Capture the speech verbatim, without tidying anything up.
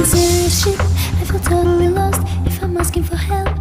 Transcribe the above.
serious shit. I feel totally lost if I'm asking for help.